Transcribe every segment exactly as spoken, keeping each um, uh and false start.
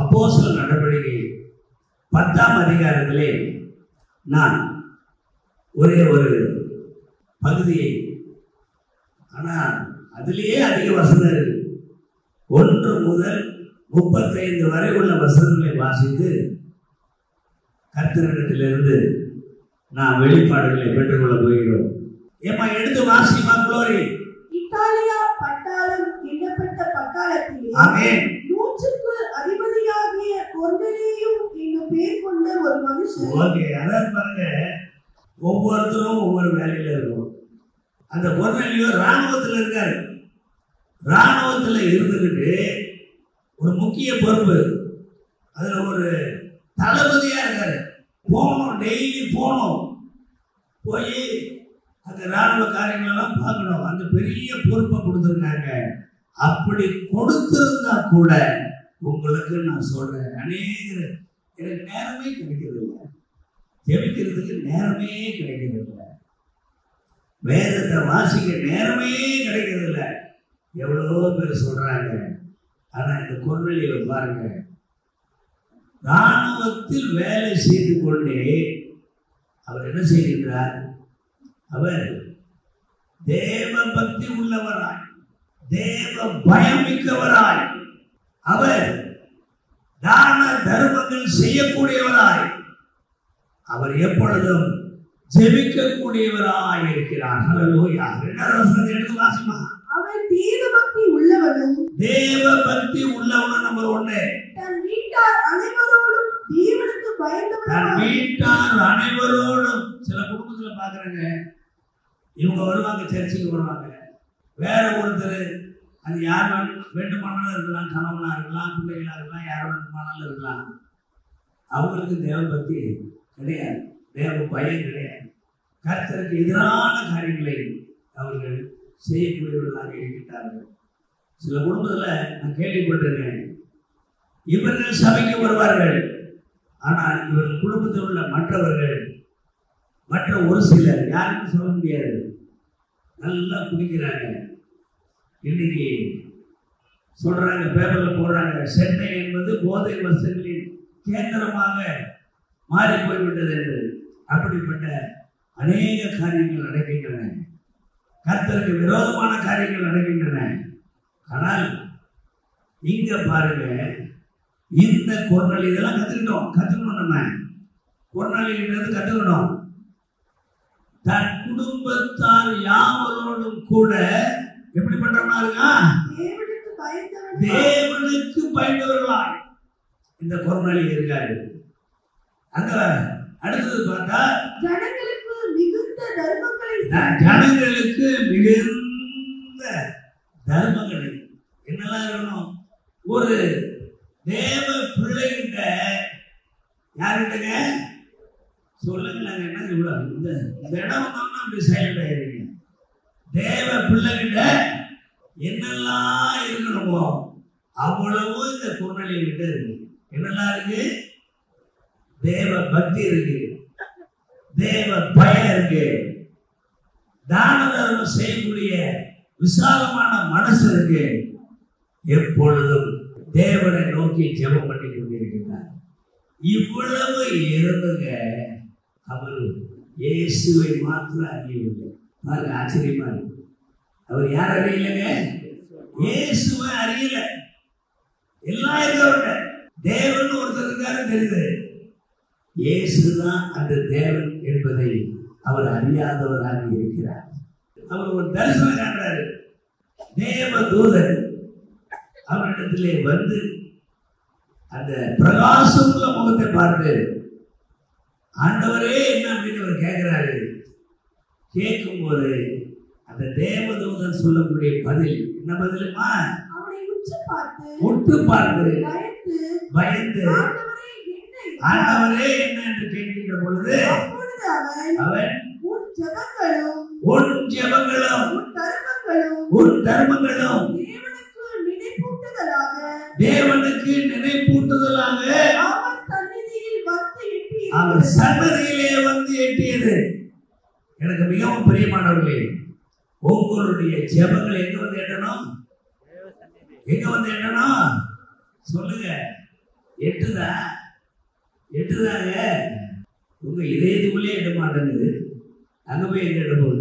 அப்போஸ்தலர் நடவடிக்கை பத்தாம் அதிகாரத்திலே நான் ஒரே ஒரு பகுதியை, ஆனால் அதிலேயே அதிக வசனம் இருக்கு. ஒன்று முதல் முப்பத்தைந்து வரை உள்ள வசனங்களை வாசித்து கர்த்தரிடத்திலிருந்து நாம் வெளிப்பாடுகளை பெற்றுக்கொள்ள போகிறோம். ஏமா எடுத்து வாசிமா குளோரி. இத்தாலியா பட்டாளம் எண்ணப்பட்ட பட்டாளத்திலே ஆமென். நூற்றுக்கு அதிபதியாகிய கொர்நேலியும் என்னும் பேர் கொண்ட ஒரு மனுஷன். ஓகே, அதான் பாருங்க, ஒவ்வொருத்தரும் ஒவ்வொரு வேலையில இருக்கும். அந்த கொர்நேலியும் ராணுவத்தில் இருக்காரு. ராணுவத்தில் இருந்துக்கிட்டு ஒரு முக்கிய பொறுப்பு, அதுல ஒரு தளபதியா இருக்காரு. போகணும், டெய்லி போகணும், போய் அந்த ராணுவ காரியங்களெல்லாம் பார்க்கணும். அந்த பெரிய பொறுப்பை கொடுத்துருக்காங்க. அப்படி கொடுத்திருந்தா கூட உங்களுக்கு நான் சொல்றேன், அநேக எனக்கு நேரமே கிடைக்கிறது இல்லை, ஜெபிக்கிறதுக்கு நேரமே கிடைக்கிறது இல்லை, வேதத்தை வாசிக்க நேரமே கிடைக்கிறது இல்லை. எவ்வளோ பேர் சொல்றாங்க. ஆனா இந்த கொர்நேலியை பாருங்க, ராணுவத்தில் வேலை செய்து கொண்டே அவர் என்ன செய்கின்றார்? அவர் தேவ பக்தி உள்ளவராய், தேவ பயமிக்கவராய், அவர் தான தர்மங்கள் செய்யக்கூடியவராய், அவர் எப்பொழுதும் ஜெபிக்கக்கூடியவராய் இருக்கிறார். ஹல்லேலூயா. இரண்டாவது வசனத்தை எடுத்து வாசிமா. அவர் தேவ பக்தி உள்ளவனும், தேவ பக்தி உள்ளவனும் நம்பர் ஒன்று, தன் வீட்டார் அனைவரோடும் தேவனுக்கு தன் பயந்தவனாய். வீட்டார் அனைவரோடும். சில குடும்பத்துல பாக்குறாங்க, இவங்க வருவாங்க, சர்ச்சுக்கு வருவாங்க, வேற ஒருத்தர், அது யார் வேண்டுமானாலும் இருக்கலாம், கணவனா இருக்கலாம், பிள்ளைகளா இருக்கலாம், யார் வேண்டுமானாலும் இருக்கலாம், அவங்களுக்கு தேவ பக்தி கிடையாது, தேவ பயம் கிடையாது, கர்த்தருக்கு எதிரான காரியங்களை அவர்கள் செய்யக்கூடியவர்களாக இருக்கின்றார்கள். சில குடும்பத்தில் நான் கேள்விப்பட்டிருக்கேன், இவர்கள் சபைக்கு வருவார்கள், ஆனால் இவர்கள் குடும்பத்தில் உள்ள மற்றவர்கள், மற்ற ஒரு சிலர், யாருக்கும் சொல்ல முடியாது, நல்லா குடிக்கிறாங்க. இன்னைக்கு சொல்றாங்க, பேப்பர்ல போடுறாங்க, சென்னை என்பது போதை வசதிகளின் கேந்திரமாக மாறி போய்விட்டது என்று. அப்படிப்பட்ட அநேக காரியங்கள் நடக்கின்றன, கர்த்தருக்கு விரோதமான காரியங்கள் நடக்கின்றன. ஆனால் இங்க பாருங்க, இந்த கொர்நேலி இதெல்லாம் கத்துக்கிட்டோம், கத்துக்கணும், நம்ம கொர்நேலியிலிருந்து கத்துக்கணும். தன் குடும்பத்தார் யாவரோடும் கூட எப்படி பண்றவனா இருக்கா? தேவனுக்கு பயந்தவனாய். தேவனுக்கு பயந்தவர்களாய் இந்த கொர்நேலி இருக்காரு. அங்க அடுத்தது பார்த்தா, ஜனங்களுக்கு மிகுந்த தர்மங்களை ஜனங்களுக்கு மிகுந்த தர்மங்களை என்னெல்லாம் இருக்கணும்? ஒரு தேவ பிள்ளைகிட்ட, யாருக்கிட்டங்க சொல்லுங்களாங்க, என்ன இவ்வளவு இந்த இந்த இடம் வந்தோம்னா அப்படி சைலண்ட் ஆயிருக்கீங்க. தேவ பிள்ளைகிட்ட என்னெல்லாம் இருக்கணுமோ அவ்வளவும் இந்த கொர்நேலி கிட்ட இருக்கு. என்னெல்லாம் இருக்கு? தேவ பக்தி இருக்கு, தேவ பயம் இருக்கு, தான தர்மம் செய்யக்கூடிய விசாலமான மனசு இருக்கு, எப்பொழுதும் தேவனை நோக்கி ஜெபம் பண்ணி கொண்டிருக்கிறார். இவ்வளவு இருந்துங்க, அவர் இயேசுவை மாத்திரம் அறியவில்லை. பாருங்க, ஆச்சரியமா இருக்கு. அவர் யார் அறியலைங்க? இயேசுவை அறியல. எல்லாம் இருக்கவங்க தேவன் ஒருத்தர் இருக்காரு தெரியுது, இயேசுதான் அந்த தேவன் என்பதை அவர் அறியாதவராக இருக்கிறார். அவர் ஒரு தரிசனம் காண்றாரு. தேவ தூதன் அவரிடத்திலே வந்து அந்த பிரகாசமுள்ள முகத்தை பார்த்து, ஆண்டவரே என்ன அப்படின்னு அவர் கேட்கிறாரு. கேட்கும் போது அந்த தேவதூதன் சொல்லக்கூடிய பதில் என்ன பதிலுமா? அவனை உற்று பார்த்து உற்று பார்த்து பயந்து பயந்து ஆண்டவரே என்ன ஆண்டவரே என்ன என்று கேட்கின்ற பொழுது அப்பொழுது அவன் அவன் உன் ஜெபங்களும் உன் ஜெபங்களும் உன் தர்மங்களும் உன் தர்மங்களும் தேவனுக்கு நினைப்பூட்டுதலாக தேவனுக்கு நினைப்பூட்டுதலாக அவர் சந்நிதியில் வந்து எட்டி அவர் சன்னதியிலே வந்து எட்டியது. எனக்கு மிகவும் பிரியமானவர்களே, உங்களுடைய ஜெபங்கள் எங்க வந்து எட்டணும்? எங்க வந்து எட்டணும்? சொல்லுங்க. எட்டுதா எட்டுதாங்க உங்க இதயத்துக்குள்ளே எட்ட மாட்டேங்குது. அங்க போய் எங்க எட்ட போகுது?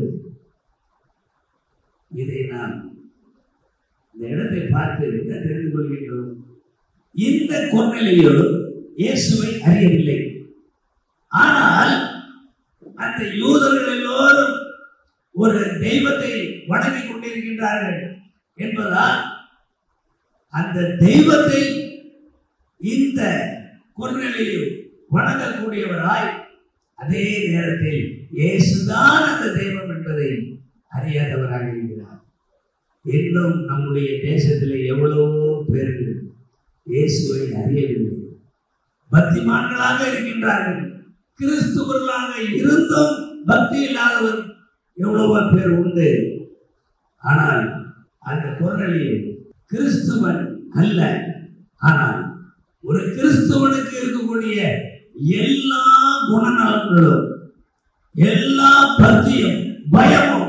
இதை நாம் இந்த இடத்தை பார்த்து என்ன தெரிந்து கொள்கின்றோம்? இந்த கொர்நேலியு இயேசுவை அறியவில்லை. ஆனால் அந்த யூதர்கள் எல்லோரும் ஒரு தெய்வத்தை வணங்கிக் கொண்டிருக்கின்றார்கள் என்பதால் அந்த தெய்வத்தை இந்த கொர்நேலியு வணங்கக்கூடியவராய், அதே நேரத்தில் இயேசுதான் அந்த தெய்வம் என்பதை அறியாதவராக இருக்கிறார். இன்னும் நம்முடைய தேசத்தில் எவ்வளவோ பேர்கள் இயேசுவை அறியவில்லை. பக்திமான்களாக இருக்கின்றார்கள். கிறிஸ்துவர்களாக இருந்தும் பக்தி இல்லாதவர் எவ்வளவோ பேர் உண்டு. ஆனால் அந்த கொர்நேலியு கிறிஸ்துவன் அல்ல. ஆனால் ஒரு கிறிஸ்துவனுக்கு இருக்கக்கூடிய எல்லா குணநலன்களும், எல்லா பக்தியும், பயமும்,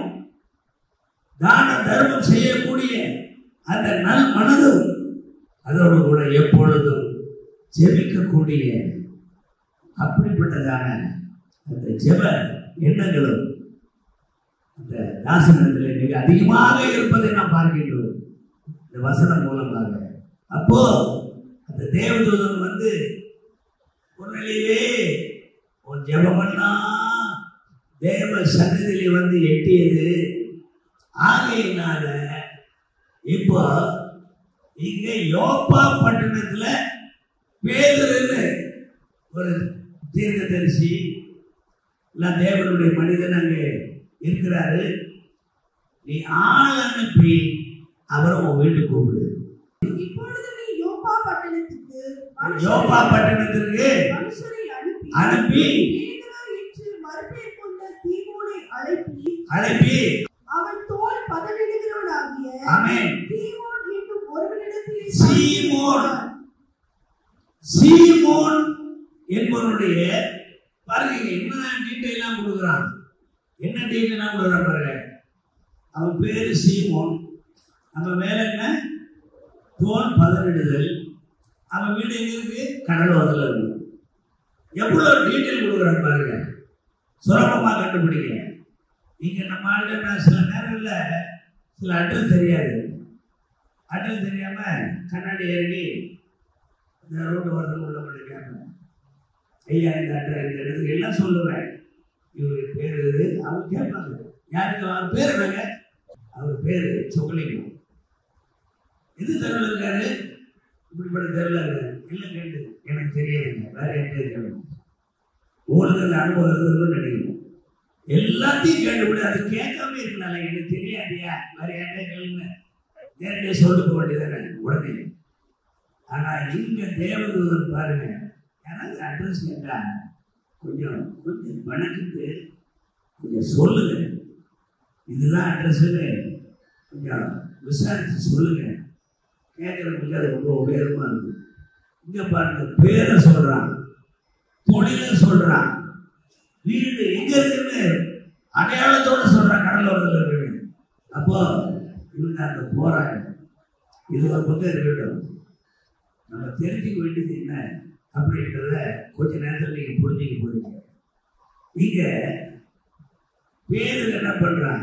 தான தர்மம் செய்யக்கூடிய அந்த நல் மனதும், அதோடு கூட எப்பொழுதும் ஜெபிக்கக்கூடிய அப்படிப்பட்டதான அந்த ஜெப எண்ணங்களும் அந்த தாசனத்தில் மிக அதிகமாக இருப்பதை நாம் பார்க்கின்றோம் இந்த வசனம் மூலமாக. அப்போ அந்த தேவதூதன் வந்து கொர்நேலியுவே உன் ஜெபமெல்லாம் தேவ சன்னதியிலே வந்து எட்டியது. ஆகையினால இப்போ இங்க யோப்பா பட்டணத்துல பேதுருன்னு ஒரு தீர்க்கதரிசி இல்ல தேவனுடைய மனிதன் அங்கே இருக்கிறாரு. நீ ஆள் அனுப்பி அவரை உன் வீட்டுக்கு கூப்பிடு. இப்பொழுது நீ யோப்பா பட்டணத்துக்கு யோப்பா பட்டணத்திற்கு மனுஷரை அனுப்பி அனுப்பி பேதுரு என்று மறுபெயர் கொண்ட சீமோனை அழைப்பி அழைப்பி அவன் தோல் பதனிடுகிறவனாகிய ஆமென் சீமோன் என்னும் ஒருவனிடத்திலே சீமோன் சீமோன் என்பவனுடைய பாருங்க என்ன டீட்டெயிலாம் கொடுக்குறான். என்ன டீட்டெயிலாம் கொடுக்குறான் பாருங்க. அவன் பேரு சீமோன். நம்ம மேல என்ன தோல் பதனிடுதல். அவன் வீடு எங்க இருக்கு? கடலோரத்தில் இருக்கு. எவ்வளவு டீட்டெயில் கொடுக்குறான் பாருங்க. சுலபமா கண்டுபிடிங்க. இங்க நம்ம ஆளுநா சில நேரங்களில் சில அட்ரஸ் தெரியாது. அட்ரஸ் தெரியாம கண்ணாடி ஏறி இந்த ரோடு வரது உள்ள பண்ணிக்காம ஐயா இந்த அட்ரஸ் இந்த இடத்துக்கு எல்லாம் சொல்லுவேன். இவருக்கு பேர் இது. அவங்க கேட்பாங்க யாருக்கு அவர் பேர் என்னங்க? அவர் பேர் சொக்கலிங்கம். எது தெருவில் இருக்காரு? இப்படிப்பட்ட தெருவில் இருக்காரு. எல்லாம் கேட்டு எனக்கு தெரியாதுங்க, வேற என்ன கேட்கணும். உங்களுக்கு அந்த அனுபவம் இருக்குன்னு நினைக்கிறேன். எல்லாத்தையும் கேட்டுவிடு. அது கேட்காம இருக்கனால எனக்கு தெரியாதியா, வேற என்ன கேளுங்க, நேரடியாக சொல்லிட்டு போக வேண்டியதானே உடனே. ஆனால் இங்க தேவதூதன் பாருங்க, யாராவது அட்ரஸ் கேட்டா கொஞ்சம் கொஞ்சம் வணக்கிட்டு கொஞ்சம் சொல்லுங்க, இதுதான் அட்ரஸ்ன்னு கொஞ்சம் விசாரிச்சு சொல்லுங்க. கேட்கறதுக்கு அது ரொம்ப உபயோகமா இருக்கு. இங்க பாருங்க, பேரை சொல்றான், தொழிலை சொல்றான், வீடு எங்க இருக்குன்னு அடையாளத்தோட சொல்றான், கடலோரத்தில் இருக்கு. அப்போ இவங்க அங்க போறாங்க. இது ஒரு பக்கம் இருக்கட்டும். நம்ம தெரிஞ்சுக்க வேண்டியது என்ன அப்படின்றத கொஞ்ச நேரத்தில் நீங்க புரிஞ்சுக்க போறீங்க. இங்க பேரு என்ன பண்றான்?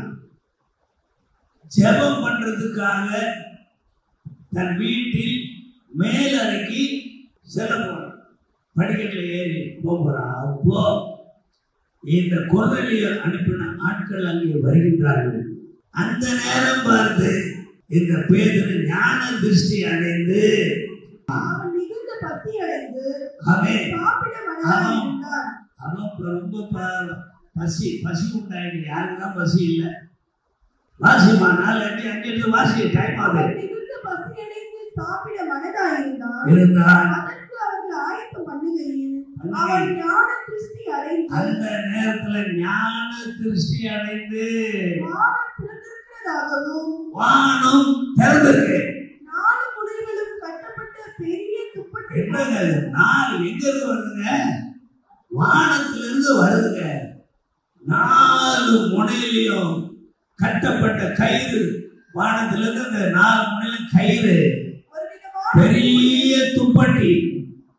ஜெபம் பண்றதுக்காக தன் வீட்டில் மேலறைக்கு செல்ல போறான். படிக்கட்டில் ஏறி போகிறான். அப்போ இந்த கொர்நேலியு அனுப்பின ஆட்கள் அங்கே வருகின்றார்கள். அந்த நேரம் பார்த்து இந்த பேதுரு ஞான திருஷ்டி அடைந்து அவன் மிகுந்த பசி அடைந்து அவன் சாப்பிட மனதாயிருந்தான். அவன் ரொம்ப பசி பசி உண்டாயிடு. யாருக்குதான் பசி இல்லை? வாசிமா நாலு அஞ்சு அஞ்சு எட்டு வாசி டைம் ஆகுது. மிகுந்த பசி அடைந்து சாப்பிட மனதாயிருந்தான் இருந்தான். அதற்கு அவர்கள் ஆயத்தம் பண்ணுகையில் அவன் ஞான திருஷ்டி அடைந்து அந்த நேரத்துல ஞான திருஷ்டி அடைந்து வானம் திறந்திருக்கிறதாகவும் வானம் திறந்திருக்கு. நாலு முனைகளும் கட்டப்பட்ட பெரிய துப்பட்டி என்னங்க நாலு எங்க இருந்து வருதுங்க? வானத்துல இருந்து வருதுங்க. நாலு முனையிலையும் கட்டப்பட்ட கயிறு, வானத்துல இருந்து அந்த நாலு முனையிலும் கயிறு, ஒரு விதமான பெரிய துப்பட்டி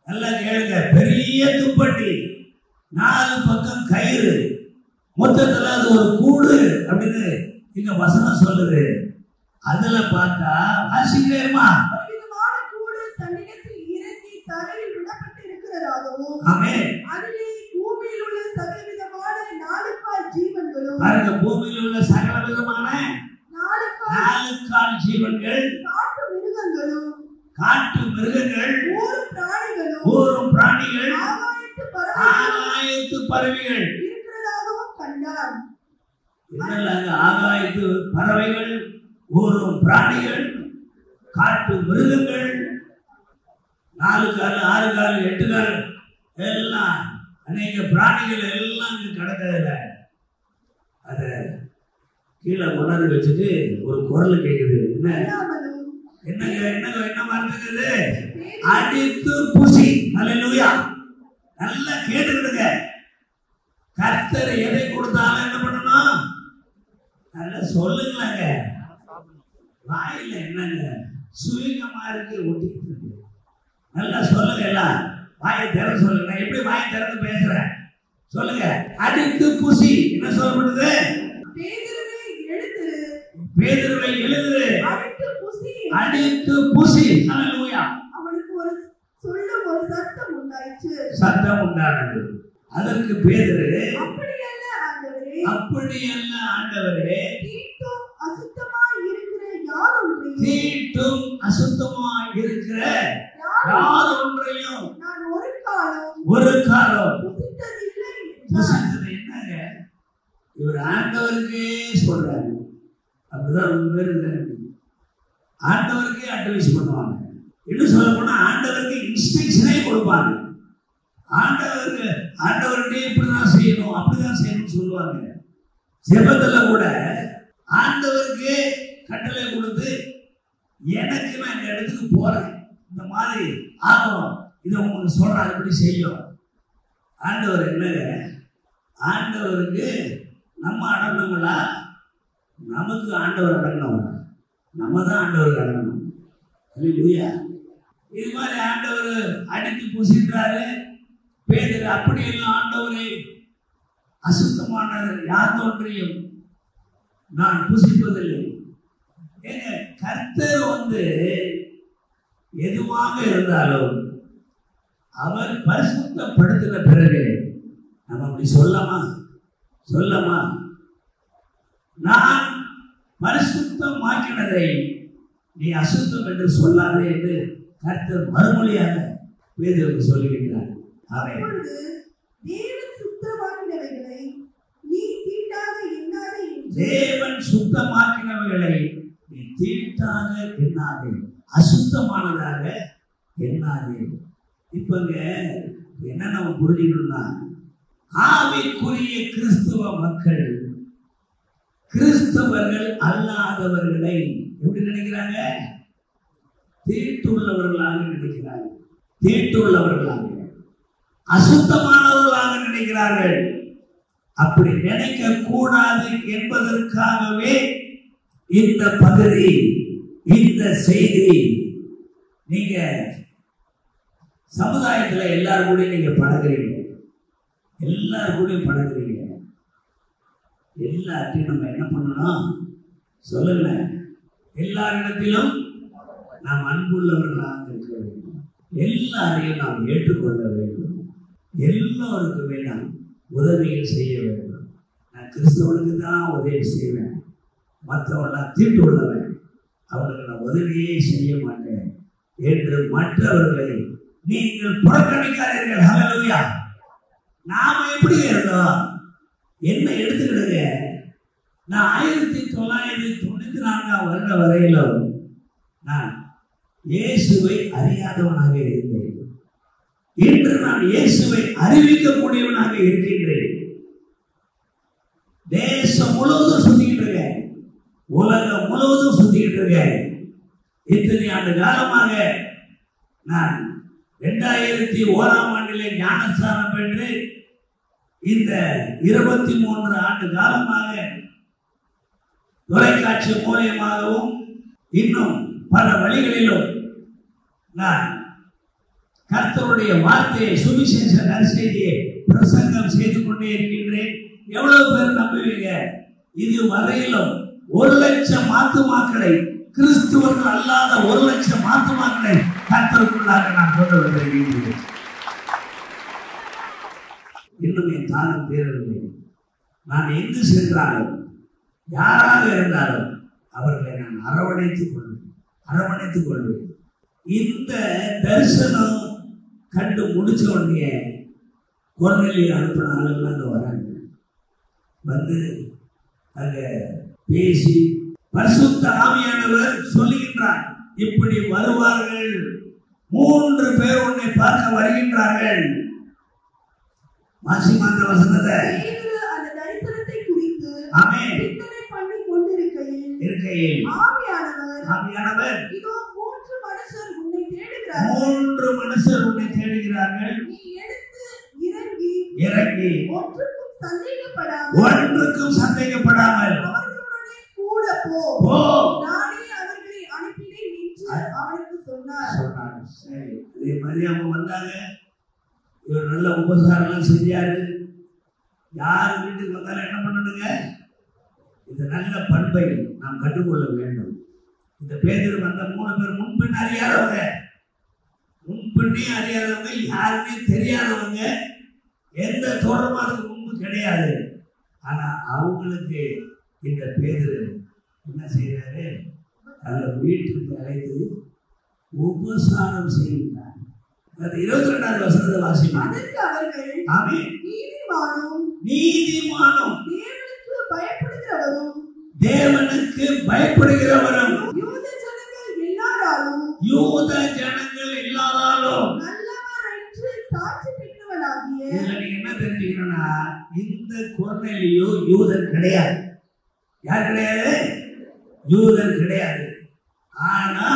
நல்லா கேளுங்க, பெரிய துப்பட்டி, நாலு பக்கம் கயிறு, மொத்தத்துல அது ஒரு கூடு அப்படின்னு இங்க வசனம் சொல்லுது. அதுல பார்த்தா வாசிக்கிறேமா, கூடு தன்னிடத்தில் இறங்கி தரையில் விடப்பட்டு இருக்கிறதாகவும், ஆமென், அதிலே பூமியில் உள்ள சகலவிதமான நாலுகால் ஜீவன்களும், பாருங்க, பூமியில் உள்ள சகல விதமான நாலுகால் ஜீவன்கள், காட்டு மிருகங்களும், காட்டு மிருகங்கள், ஊரும் பிராணிகளும், ஊரும் பிராணிகள், ஆகாயத்து பறவைகளும் ஆகாயத்து பறவைகள் இருக்கிறதாகவும் கண்டான். என்னெல்லாம்? ஆகாயத்து பறவைகள், ஊரும் பிராணிகள், காட்டு மிருகங்கள், நாலு கால், ஆறு கால், எட்டு கால், எல்லாம் அநேக பிராணிகள் எல்லாம் இங்க கிடக்கிறதுல அத கீழே கொண்டாந்து வச்சுட்டு ஒரு குரல் கேட்குது. என்ன என்னங்க என்னங்க என்ன மறந்துக்குது? அடித்து புசி. அல்லேலூயா. நல்லா கேட்டுக்கிடுங்க. கர்த்தர் எதை கொடுத்தாலும் என்ன பண்ணணும்? நல்லா சொல்லுங்களாங்க. வாயில என்னங்க சுயமா இருக்கு, ஒட்டிக்கிட்டு இருக்கு. நல்லா சொல்லுங்க. எல்லாம் வாயை திறந்து சொல்லுங்க. நான் எப்படி வாயை திறந்து பேசுறேன் சொல்லுங்க. அடித்து புசி. என்ன சொல்லப்படுது? பேதுருவை எழுது, அடித்து புசி. அல்லேலூயா. அவனுக்கு ஒரு சொல்லும் ஒரு சத்தம் உண்டாயிற்று. சத்தம் உண்டானது. அதற்கு பேதுரு, அப்படியல்ல ஆண்டவரே, அப்படியல்ல ஆண்டவரே, தீட்டும் அசுத்தமாய் இருக்கிற யாதொன்றையும், தீட்டும் அசுத்தமாய் இருக்கிற யாதொன்றையும் நான் ஒரு காலம் ஒரு காலம் புசித்ததில்லை. புசித்தது. என்னங்க இவர் ஆண்டவருக்கே சொல்றாரு. அப்படிதான் ரொம்ப பேர் இருக்காங்க. ஆண்டவருக்கே அட்வைஸ் பண்ணுவாங்க. இன்னும் சொல்ல போனா ஆண்டவருக்கு இன்ஸ்ட்ரக்ஷனே கொடுப்பாங்க. ஆண்டவருக்கு ஆண்டவர்கிட்டே இப்படிதான் செய்யணும், அப்படிதான் செய்யணும்னு சொல்லுவாங்க. ஜெபத்துல கூட ஆண்டவருக்கு கட்டளை கொடுத்து, எனக்கு நான் இந்த இடத்துக்கு போறேன், இந்த மாதிரி ஆகணும், இதை உங்களுக்கு சொல்றேன், இப்படி செய்யும். ஆண்டவர் என்னங்க? ஆண்டவருக்கு நம்ம அடங்கணுங்களா? நமக்கு ஆண்டவர் அடங்கணும். நம்ம தான் ஆண்டவருக்கு அடங்கணும். அல்லேலூயா. இது மாதிரி ஆண்டவர் அடித்து பூசின்றாரு. பேதுரு அப்படியெல்லாம் ஆண்டவரை அசுத்தமானது யாதொன்றையும் நான் புசிப்பதில்லை. ஏங்க கர்த்தர் வந்து எதுவாக இருந்தாலும் அவர் பரிசுத்தப்படுத்தின பிறகு நம்ம அப்படி சொல்லமா சொல்லமா நான் பரிசுத்தமாக்கினதை நீ அசுத்தம் என்று சொல்லாதே என்று கர்த்தர் மறுமொழியாக பேதுருக்கு சொல்லுகின்றார். அப்பொழுது தேவன் சுத்தமாக்கினவைகளை நீ தீட்டாக எண்ணாதே என்று, தேவன் சுத்தமாக்கினவைகளை நீ தீட்டாக எண்ணாதே, அசுத்தமானதாக எண்ணாதே. இப்பங்க என்ன நம்ம புரிஞ்சுக்கணும்னா, ஆவிக்குரிய கிறிஸ்துவ மக்கள் கிறிஸ்தவர்கள் அல்லாதவர்களை எப்படி நினைக்கிறாங்க? தீட்டுள்ளவர்களாக நினைக்கிறாங்க. தீட்டுள்ளவர்களாக, அசுத்தமானவர்களாக நினைக்கிறார்கள். அப்படி நினைக்க கூடாது என்பதற்காகவே இந்த பகுதி, இந்த செய்தி நீங்க சமுதாயத்துல எல்லாரும் கூட நீங்க பழகுறீங்க, எல்லாரும் கூட பழகுறீங்க. எல்லாத்தையும் நம்ம என்ன பண்ணணும் சொல்லுங்க. எல்லாரிடத்திலும் நாம் அன்புள்ளவர்களாக இருக்க வேண்டும். எல்லாரையும் நாம் ஏற்றுக்கொள்ள வேண்டும். எல்லோருக்குமே நாம் உதவிகள் செய்ய வேண்டும். நான் கிறிஸ்தவனுக்கு தான் உதவி செய்வேன், மற்றவர்களாம் தீட்டு உள்ளவன், அவர்களுக்கு நான் உதவியே செய்ய மாட்டேன் என்று மற்றவர்களை நீங்கள் புறக்கணிக்காதீர்கள். ஹல்லேலூயா. நாம எப்படி இருந்தோம் என்ன எடுத்துக்கிடுங்க. நான் ஆயிரத்தி தொள்ளாயிரத்தி தொண்ணூத்தி நான்காம் வருட வரையிலும் நான் இயேசுவை அறியாதவனாக இருந்தேன். இன்று நான் இயேசுவை அறிவிக்கக்கூடியவனாக இருக்கின்றேன். தேசம் முழுவதும் சுத்திக்கிட்டு இருக்கேன், உலகம் முழுவதும் சுத்திக்கிட்டு இருக்கேன். இத்தனை ஆண்டு காலமாக நான் இரண்டாயிரத்தி ஓராம் ஆண்டிலே ஞானஸ்தானம் பெற்று இந்த இருபத்தி மூன்று ஆண்டு காலமாக தொலைக்காட்சி மூலமாகவும் இன்னும் பல வழிகளிலும் நான் கர்த்தருடைய வார்த்தையை சுவிசேஷ நற்செய்தியை பிரசங்கம் செய்து கொண்டே இருக்கின்றேன். எவ்வளவு பேர் நம்புவீங்க? இது வரையிலும் ஒரு லட்சம் ஆத்துமாக்களை, கிறிஸ்துவர்கள் அல்லாத ஒரு லட்சம் ஆத்துமாக்களை கர்த்தருக்குள்ளாக நான் கொண்டு வந்திருக்கின்றேன். இன்னும் என் தானம் தேரவில்லை. நான் எங்கு சென்றாலும் யாராக இருந்தாலும் அவர்களை நான் அரவணைத்துக் கொள்வேன் அரவணைத்துக் கொள்வேன் இந்த தரிசனம் கண்டு முடிச்ச உடனே கொர்நேலியை அனுப்பின ஆளுங்களாம் அங்கே வராங்க. வந்து அங்க பேசி பரிசுத்த ஆவியானவர் சொல்லுகின்றார், இப்படி வருவார்கள், மூன்று பேர் உன்னை பார்க்க வருகின்றார்கள். வாசிமாந்த வசனத்தை அந்த தரிசனத்தை குறித்து ஆமென் சிந்தனை பண்ணி கொண்டிருக்கையில் இருக்கையில் ஆவியானவர் ஆவியானவர் இதோ மூன்று மனுஷர் உன்னை தேடுகிறார்கள், மூன்று மனுஷர் உன்னை தேடுகிறார்கள். நீ எடுத்து இறங்கி இறங்கி ஒன்றுக்கும் சந்தேகப்படாமல் ஒன்றுக்கும் சந்தேகப்படாமல் அவர்களுடனே கூட போ, போ நானே அவர்களை அனுப்பினேன் என்று அவனுக்கு சொன்னார். சொன்னார். சரி, இதே மாதிரி அவங்க வந்தாங்க. இவர் நல்ல உபசாரம் செஞ்சாரு. யார் வீட்டுக்கு வந்தாலும் என்ன பண்ணணுங்க? இந்த நல்ல பண்பை நாம் கற்றுக்கொள்ள வேண்டும். இந்த பேதர் வந்த மூணு பேர் முன்பின் அறியாதவங்க, முன்பின்னே அறியாதவங்க, யாருமே தெரியாதவங்க, எந்த தொடர்பும் அதுக்கு முன்பு கிடையாது. ஆனா அவங்களுக்கு இந்த பேதர் என்ன செய்யறாரு? அந்த வீட்டுக்கு அழைத்து உபசாரம் செய்கிறார். இருபத்தி ரெண்டாவது வசனத்தை வாசிமா. அதற்கு அவர்கள் ஆமென் நீதிமானும் நீதிமானும் தேவனுக்கு பயப்படுகிறவரும் தேவனுக்கு பயப்படுகிறவரும் யூத ஜனங்கள் எல்லாராலும் யூத ஜனங்கள் எல்லாராலும் நல்லவர் என்று சாட்சி பெற்றவனாகிய. இதுல நீங்க என்ன தெரிஞ்சுக்கணும்னா, இந்த கொர்நேலியோ யூதன் கிடையாது. யார் கிடையாது? யூதன் கிடையாது. ஆனா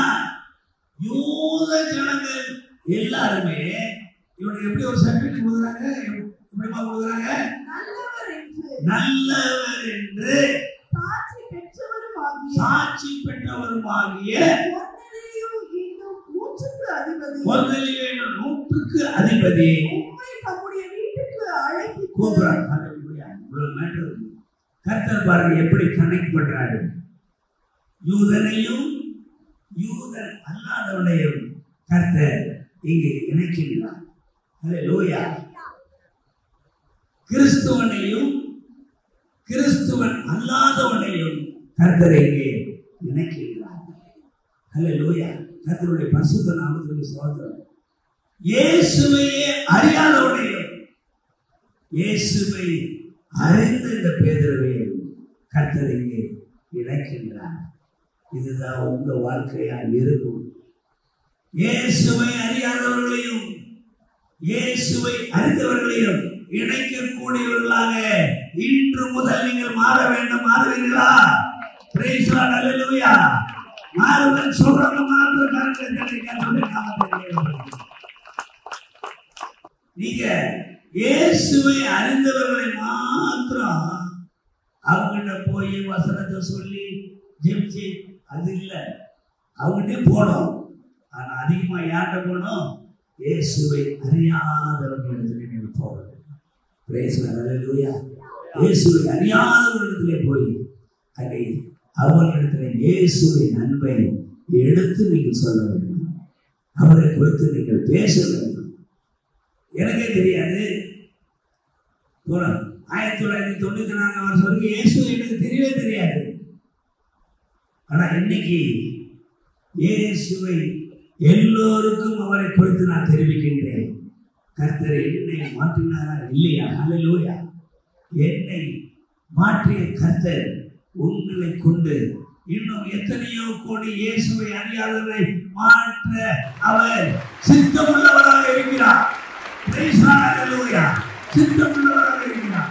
யூத ஜனங்கள் எல்லாருமே இவனுக்கு எப்படி ஒரு சர்டிபிகேட் கொடுக்குறாங்க? எப்படிமா கொடுக்குறாங்க? நல்லவர் என்று நல்லவர் என்று சாட்சி பெற்றவருமாகிய சாட்சி பெற்றவருமாகிய கொர்நேலியு என்னும் நூற்றுக்கு அதிபதி கொர்நேலியு என்னும் நூற்றுக்கு அதிபதி உம்மை தம்முடைய வீட்டுக்கு அழைத்து கூப்பிடுறாங்க. ஹல்லேலூயா. இவ்வளவு மேட்டர் இருக்கு. கர்த்தர் பாருங்க எப்படி கனெக்ட் பண்றாரு. யூதனையும் யூதன் அல்லாதவனையும் கர்த்தர் இங்கே இணைக்கின்றார். ஹல்லேலூயா. கிறிஸ்துவனையும் கிறிஸ்துவன் அல்லாதவனையும் கர்த்தர் இங்கே இணைக்கின்றார். ஹல்லேலூயா. கர்த்தருடைய பரிசுத்த நாமத்துக்கு ஸ்தோத்திரம். இயேசுவையே அறியாதவனையும் இயேசுவை அறிந்த இந்த பேதுருவையும் கர்த்தர் இங்கே இணைக்கின்றார். இதுதான் உங்க வாழ்க்கையா இருக்கும். இயேசுவை அறியாதவர்களையும் இயேசுவை அறிந்தவர்களையும் இணைக்கக்கூடியவர்களாக இன்று முதல் நீங்கள் மாற வேண்டும். மாறுவீர்களா? Praise the lord. ஹல்லேலூயா. மாறுதல் சொல்றவங்க மாறுதல் நீங்க இயேசுவை அறிந்தவர்களை மாத்திரம் அவங்கிட்ட போய் வசனத்தை சொல்லி ஜெபிச்சு அது இல்லை, அவங்ககிட்டே போனோம். ஆனா அதிகமா யார்கிட்ட போனோம்? இயேசுவை அறியாதவர்களிடத்திலே நீங்கள் போக வேண்டும். Praise the lord. ஹல்லேலூயா. இயேசுவை அறியாதவர்களிடத்திலே போய் அதை அவர்களிடத்தில் இயேசுவின் அன்பை எடுத்து நீங்கள் சொல்ல வேண்டும். அவரை குறித்து நீங்கள் பேச வேண்டும். எனக்கே தெரியாது. ஆயிரத்தி தொள்ளாயிரத்தி தொண்ணூத்தி நான்காம் வருஷம் வரைக்கும் இயேசு எனக்கு தெரியவே தெரியாது. ஆனா இன்னைக்கு இயேசுவை எல்லோருக்கும் அவரை குறித்து நான் தெரிவிக்கின்றேன். கர்த்தர் என்னை மாற்றினாரா இல்லையா? ஹல்லேலூயா. என்னை மாற்றிய கர்த்தர் உங்களை கொண்டு இன்னும் எத்தனையோ கோடி இயேசுவை அறியாதவரை மாற்ற அவர் சித்தமுள்ளவராக இருக்கிறார். Price the lord. ஹல்லேலூயா. சித்தமுள்ளவராக இருக்கிறார்.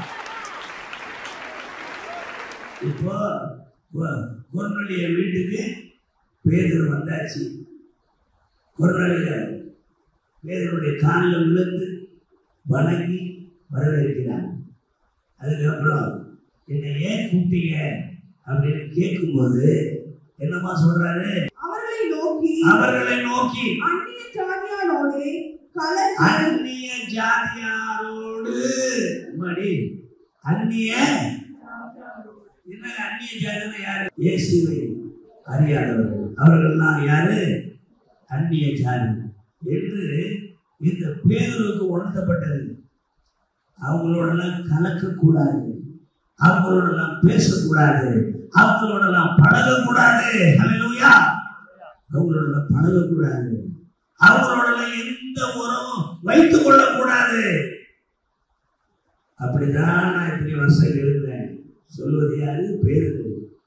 இப்போ கொர்நேலிய வீட்டுக்கு பேதுரு வந்தாச்சு. கொர்நேலிய பேதுருடைய காலில் விழுந்து வணங்கி வரவேற்கிறார். அதுக்கப்புறம் என்னை ஏன் கூப்பிட்டீங்க அப்படின்னு கேட்கும்போது என்னமா சொல்றாரு? அவர்களை நோக்கி அவர்களை நோக்கி அந்நிய ஜாதியாரோடே அந்நிய ஜாதியாரோடு மடி அந்நிய என்ன அந்நிய ஜாதினா யாரு? இயேசுவை அறியாதவர்கள். அவர்கள்லாம் யாரு? அந்நிய ஜாதி என்று இந்த பேதுருவுக்கு உணர்த்தப்பட்டது. அவங்களோடலாம் கலக்கக்கூடாது, அவங்களோடலாம் பேசக்கூடாது, அவங்களோடலாம் பழகக்கூடாது. ஹல்லேலூயா. அவங்களோட பழகக்கூடாது, அவங்களோட எந்த உறவும் வைத்துக் கொள்ளக்கூடாது. அப்படிதான் நான் இத்தனை வருஷம் இருந்தேன். சொல்வது யாரு? பேதுரு.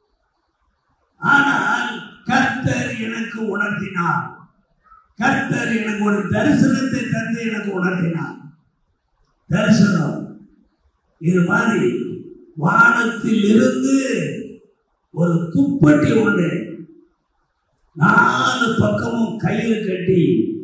ஆனால் கர்த்தர் எனக்கு உணர்த்தினார். கர்த்தர் எனக்கு ஒரு தரிசனத்தை தந்து எனக்கு உணர்த்தினார். தரிசனம் இது மாதிரி வானத்தில் இருந்து ஒரு குப்பட்டி ஒன்று நாலு பக்கமும் கயிறு கட்டி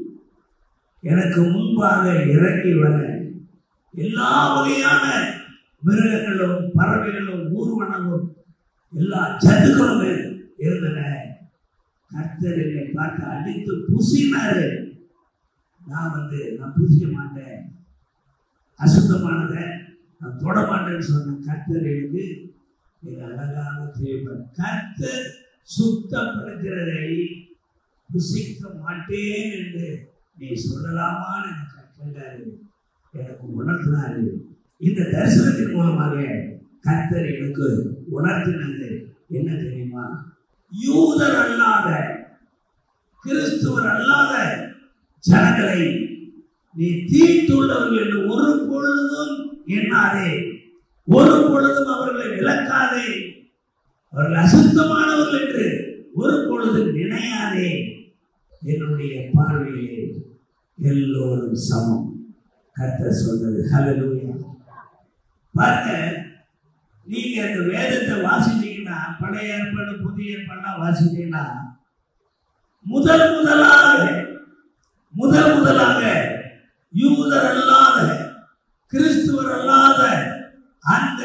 எனக்கு முன்பாக இறங்கி வர எல்லா வகையான மிருகங்களும் பறவைகளும் ஊர்வனமும் எல்லா ஜந்துக்களும் இருந்தன. கர்த்தர் என்னை பார்த்து அடித்து புசினாரு. நான் வந்து நான் புசிக்க மாட்டேன், அசுத்தமானத நான் தொட மாட்டேன்னு சொன்ன கர்த்தர் எனக்கு மிக அழகாக செய்வார். கர்த்தர் சுத்தப்படுத்துறதை புசிக்க மாட்டேன் என்று நீ சொல்லலாமான்னு எனக்கு கேட்டாரு. எனக்கு உணர்த்தினாரு. இந்த தரிசனத்தின் மூலமாக கர்த்தர் எனக்கு உணர்த்தினது என்ன தெரியுமா? யூதர் அல்லாத கிறிஸ்துவர் அல்லாத ஜனங்களை நீ தீட்டுள்ளவர்கள் என்று ஒரு பொழுதும் எண்ணாதே, ஒரு பொழுதும் அவர்களை விளக்காதே, அவர்கள் அசுத்தமானவர்கள் என்று ஒரு பொழுதும் நினையாதே. என்னுடைய பார்வையிலே எல்லோரும் சமம். கர்த்தர் சொன்னது. ஹல்லேலூயா. பாருங்க, நீங்க இந்த வேதத்தை வாசிச்சீங்கன்னா, பழைய ஏற்பாடு புதிய ஏற்பாடுலாம் வாசிச்சீங்கன்னா, முதல் முதலாக முதல் முதலாக யூதர் அல்லாத கிறிஸ்துவர் அல்லாத அந்த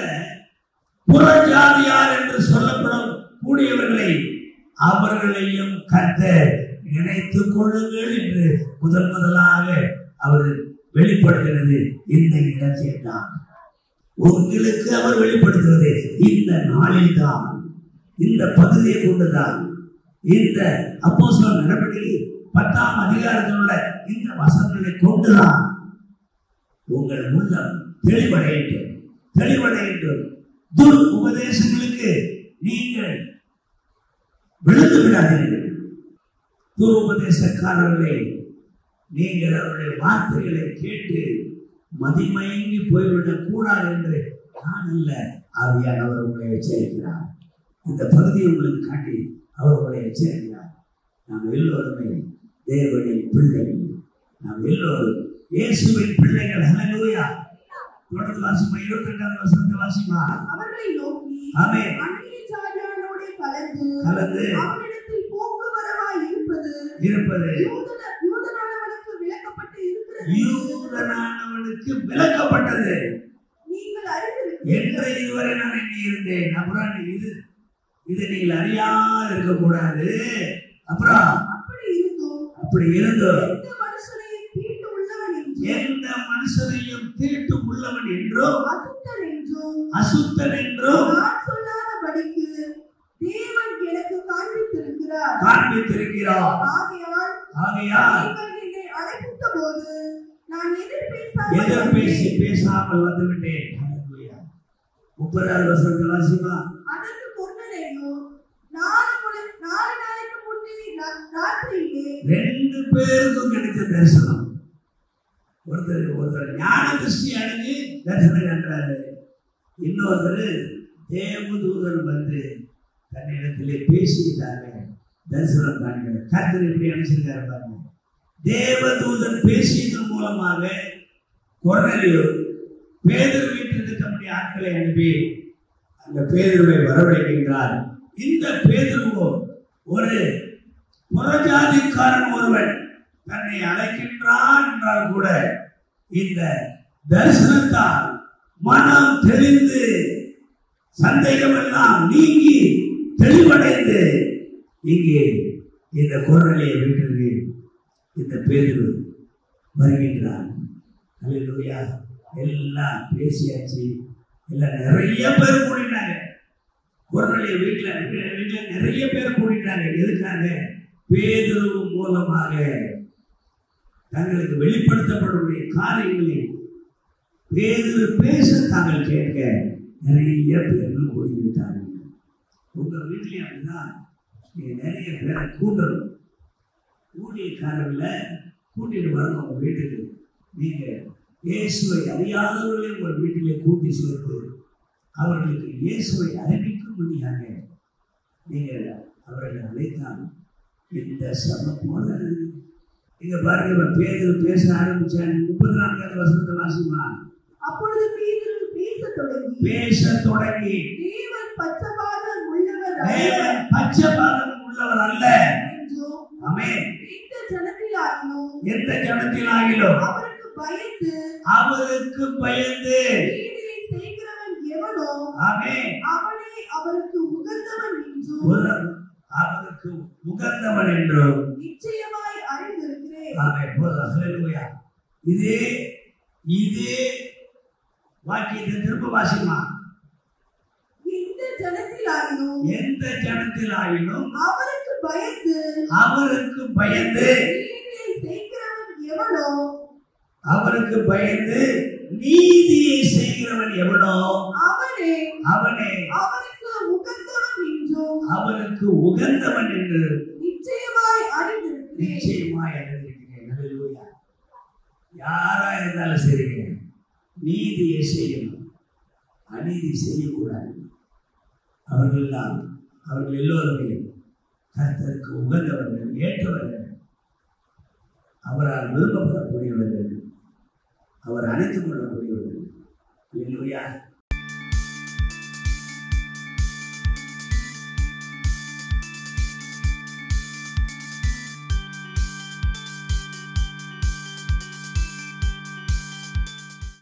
புறஜாதியார் என்று சொல்லப்படும் கூடியவர்களை அவர்களையும் கர்த்தர் இணைத்துக் கொள்ளுங்கள் என்று முதல் முதலாக அவர் வெளிப்படுகிறது. இந்த இடத்தில் தான் உங்களுக்கு அவர் வெளிப்படுத்துவது இந்த நாளில் தான், இந்த பகுதியை கொண்டுதான். இந்த அப்போஸ்தலர் நடவடிக்கை பத்தாம் அதிகாரத்தில் உள்ள இந்த வசனங்களை கொண்டுதான் உங்கள் உள்ளம் தெளிவடையட்டும் தெளிவடையட்டும் துர் உபதேசங்களுக்கு நீங்கள் விழுந்து விடாதீர்கள். துர் உபதேசக்காரர்களை நீங்கள் அவருடைய வார்த்தைகளை கேட்டு மதிமயங்கி போய்விடக் கூடாது என்று நான் அல்ல, ஆவியானவர் உங்களை எச்சரிக்கிறார். இந்த பகுதியை உங்களுக்கு காட்டி அவர் உங்களை எச்சரிக்கிறார். நாம் எல்லோருமே தேவனின் பிள்ளைகள், நாம் எல்லோரும் இயேசுவின் பிள்ளைகள். ஹல்லேலூயா. தொடர்ந்து வாசிமா, இருபத்தி ரெண்டாவது வசனத்தை வாசிமா. அவர்களை நோக்கி ஆமென். அந்நிய ஜாதியாரோட கலந்து கலந்து அவனிடத்தில் போக்குவரவாய் இருப்பது இருப்பது யூதன யூதனானவனுக்கு விலக்கப்பட்டு இருக்கிறது. யூதனானவனுக்கு விலக்கப்பட்டது நீங்கள் அறிந்திருக்கிறீர்கள் என்று இதுவரை நான் எண்ணி இருந்தேன். அப்புறம் இது இது நீங்கள் அறியாது இருக்கக்கூடாது. அப்புறம் அப்படி இருந்தும் அப்படி இருந்தோம் எந்த மனுஷனையும் தீட்டு உள்ளவன் என்றும் எந்த மனுஷனையும் தீட்டு உள்ளவன் என்றும் அசுத்தன் என்றும் அசுத்தன் என்றும் நான் சொல்லாதபடிக்கு தேவன் எனக்கு காண்பித்திருக்கிறார் காண்பித்திருக்கிறார். ஆகையால் ஆகையால் நீங்கள் என்னை அழைத்த போது நான் எதிர் எதிர் பேசி பேசாமல் பேசாமல் வந்து விட்டேன். ஹல்லேலூயா. முப்பதாவது வசனத்தை வாசிமா. அதற்கு கொண்டனையோ நாலு முறை நாலு நாளைக்கு முன்னே ரா- ராத்திரியிலே ரெண்டு பேருக்கும் கிடைச்ச தரிசனம். ஒருத்தர் ஒருத்தர் ஞான திருஷ்டி அடைஞ்சு தரிசனம் கண்டாரு. இன்னொருத்தர் தேவதூதன் வந்து தன்னிடத்திலே பேசிட்டாங்க, தரிசனம் காண்கிறார். கர்த்தர் எப்படி அனுப்பிச்சிருக்காரு பாருங்க. தேவதூதன் பேசியதன் மூலமாக கொர்நேலியு பேதுரு வீட்டிற்கு தம்முடைய ஆட்களை அனுப்பி அந்த பேதுருவை வரவழைக்கின்றார். இந்த பேதுருவோ ஒரு புறஜாதிக்காரன் ஒருவன் தன்னை அழைக்கின்றான் என்றால் கூட இந்த தரிசனத்தால் மனம் தெளிந்து சந்தேகம் எல்லாம் நீங்கி தெளிவடைந்து இங்கே இந்த கொர்நேலியை வீட்டிற்கு இந்த பேதுரு வருகின்றார். அல்லேலூயா. எல்லாம் பேசியாச்சு. எல்லாம் நிறைய பேர் கூடினாங்க. கொர்நேலிய வீட்டில் வீட்டில் நிறைய பேர் கூடிட்டாங்க. எதுக்காக? பேதுரு மூலமாக தங்களுக்கு வெளிப்படுத்தப்படக்கூடிய காரியங்களை பேதுரு பேச தாங்கள் கேட்க நிறைய பேர்கள் கூடிவிட்டாங்க. உங்க வீட்லயும் அப்படிதான் நீங்க நிறைய பேரை கூட்டணும். ஊழியக்காரர்களை கூட்டிட்டு வரணும் உங்க வீட்டுக்கு. நீங்க இயேசுவை அறியாதவர்களை உங்கள் வீட்டிலே கூட்டி சேர்த்து அவர்களுக்கு இயேசுவை அறிவிக்கும்படியாக நீங்கள் அவர்களை அழைத்தால் இந்த சபை போல நீங்க பாருங்க. பேதுரு பேச ஆரம்பிச்சாங்க. முப்பத்தி நான்காவது வசனத்தை வாசிமா. அப்பொழுது பேதுரு பேசத் தொடங்கி பேசத் தொடங்கி தேவன் பட்சபாதம் உள்ளவர் தேவன் பட்சபாதம் உள்ளவர் அல்ல என்றும், ஆமென், எந்த ஜனத்திலாகிலும் எந்த ஜனத்திலாகிலும் அவருக்கு பயந்து அவருக்கு பயந்து நீதியை செய்கிறவன் எவனோ ஆமென் அவனே அவருக்கு உகந்தவன் என்றும் ஒரு அவருக்கு உகந்தவன் என்றும் நிச்சயமாய் அறிந்திருக்கிறேன். ஆமென். ஹல்லேலூயா. இதே இதே வாக்கியத்தை திரும்ப வாசிமா. எந்த ஜனத்திலாகிலும் எந்த ஜனத்திலாகிலும் அவருக்கு பயந்து அவருக்கு பயந்து நீதியை செய்கிறவன் எவனோ அவருக்கு பயந்து நீதியை செய்கிறவன் எவனோ அவனே அவனே அவருக்கு உகந்தவன் என்றும் அவனுக்கு உகந்தவன் என்று நிச்சயமாய் அறிந்திருக்கிறேன். நிச்சயமாய் அறிந்திருக்கிறேன். ஹல்லேலூயா. யாரா இருந்தாலும் சரிங்க, நீதியை செய்யணும், அநீதி செய்யக்கூடாது. அவர்கள் தான் அவர்கள் எல்லோருமே கர்த்தருக்கு உகந்தவர்கள், ஏற்றவர்கள், அவரால் விரும்பப்படக்கூடியவர்கள், அவர் அணைத்துக் கொள்ளக்கூடியவர்கள். ஹல்லேலூயா.